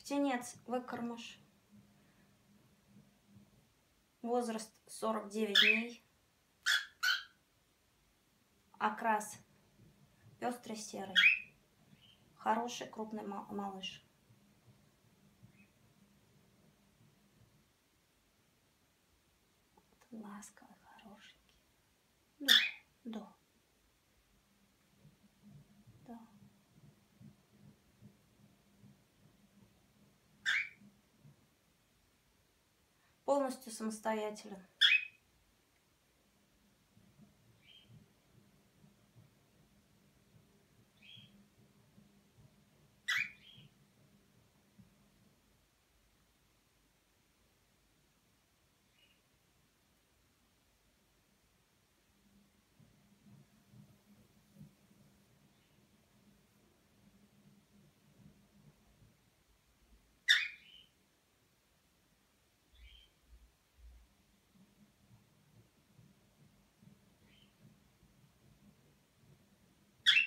Птенец выкормыш. Возраст 49 дней. Окрас пестрый серый. Хороший крупный малыш. Ласковый, хорошенький. Да. Полностью самостоятелен.